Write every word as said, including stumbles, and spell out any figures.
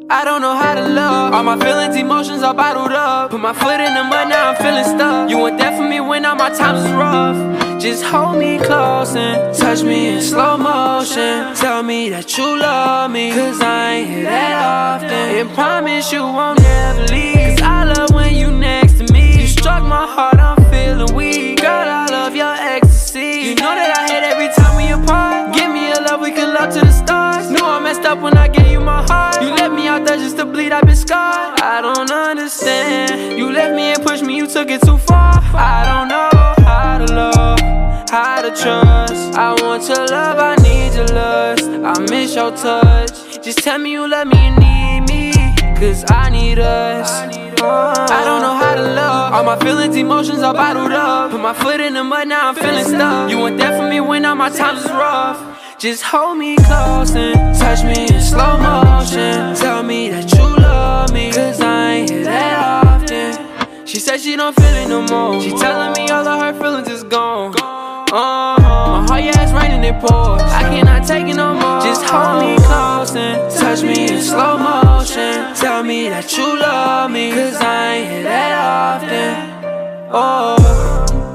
I don't know how to love. All my feelings, emotions are bottled up. Put my foot in the mud, now I'm feeling stuck. You weren't there for me when all my times was rough. Just hold me close and touch me in slow motion. Tell me that you love me, cause I ain't hear that often. And promise you won't never leave, cause I love when you next to me. You struck my heart, I'm feeling weak. Girl, I love your ecstasy. You know that I hate every time we apart. Give me a love we can love to the stars. Knew I messed up when I gave you my heart. You left me out there just to bleed, I've been scarred. I don't understand. You left me and pushed me, you took it too far. I don't know how to love, how to trust. I want your love, I need your lust. I miss your touch. Just tell me you love me and need me, cause I need us. I don't know how to love. All my feelings, emotions are bottled up. Put my foot in the mud, now I'm feeling stuck. You weren't there for me when all my times was rough. Just hold me close and touch me in slow motion. Tell me that you love me, cause I ain't hear that often. She said she don't feel it no more. She telling me all of her feelings is gone. Uh-huh. My heart, yeah, it's raining, it pours. I cannot take it no more. Just hold me close and touch me in slow motion. Tell me that you love me, cause I ain't hear that often. Oh.